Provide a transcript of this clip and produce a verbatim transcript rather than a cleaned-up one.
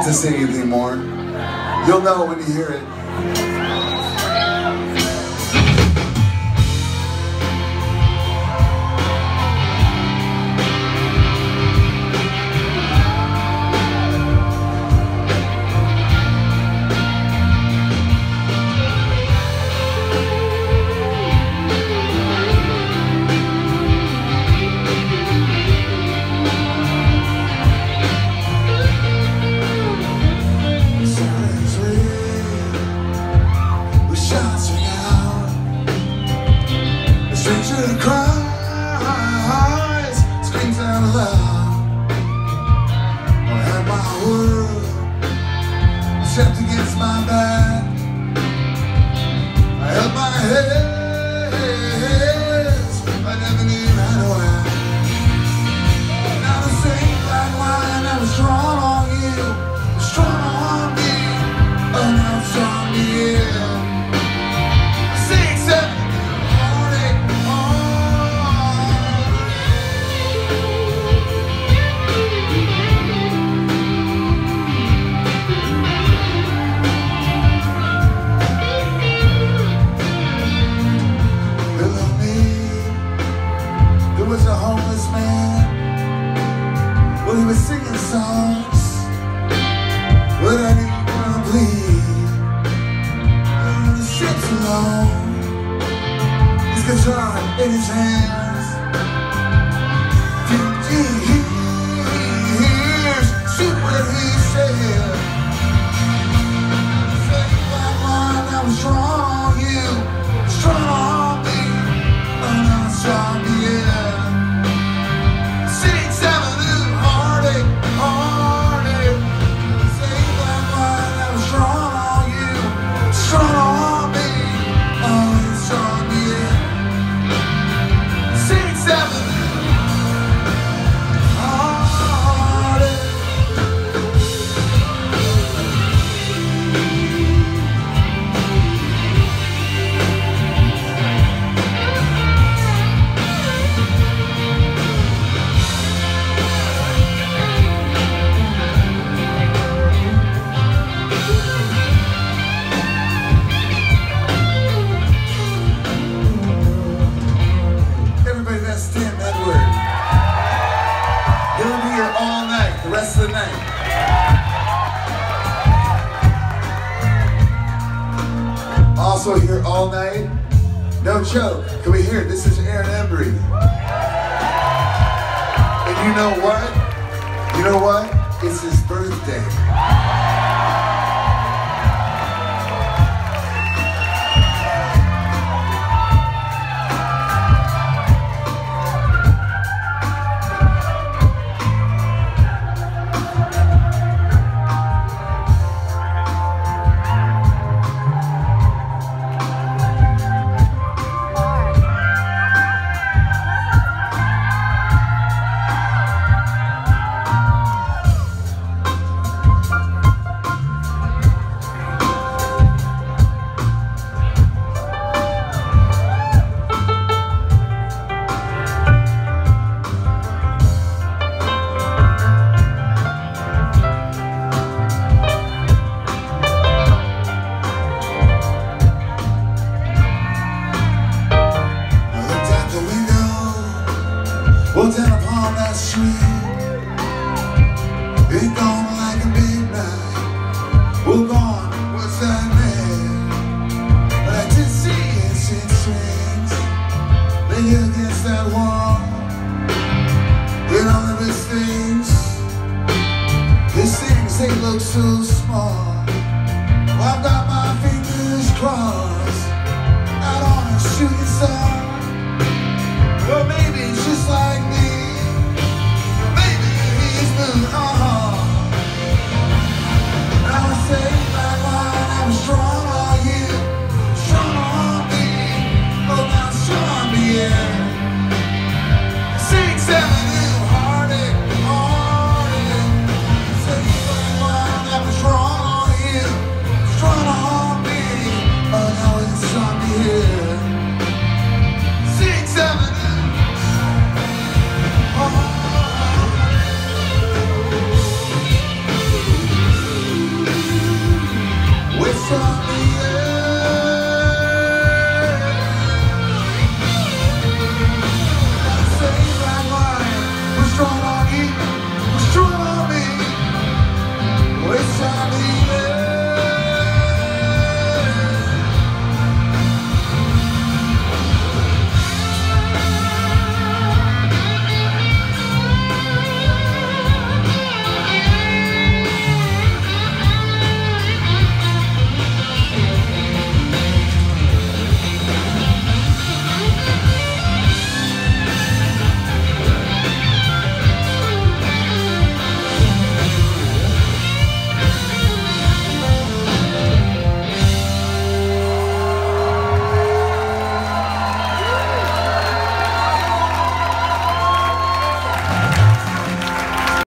to say anything more. You'll know when you hear it. Stranger cries, screams out loud. I had my world set against my back. I held my head, I never knew how to act. Now the same black line that was drawn on you was drawn on me. Oh, now it's on me, yeah. Six, seven. Was a homeless man. Well, he was singing songs, but I didn't want to bleed. On the ship's alone, his guitar in his hands. Did you hear? Shoot what he said. The same black line that was drawn on you, was drawn on me. Oh, now it's on me, yeah. All night, the rest of the night. Also here all night, no joke. Can we hear it? This is Aaron Embry. And you know what? You know what? It's his birthday. Well, down upon that street, it gone like a midnight. Well, gone, what's that man? But I did see it six strings lay against that wall. And all of his things, his things, they look so small. Well, I've got my fingers crossed out on a shooting star. Well, maybe it's just like me. Maybe he's moving on.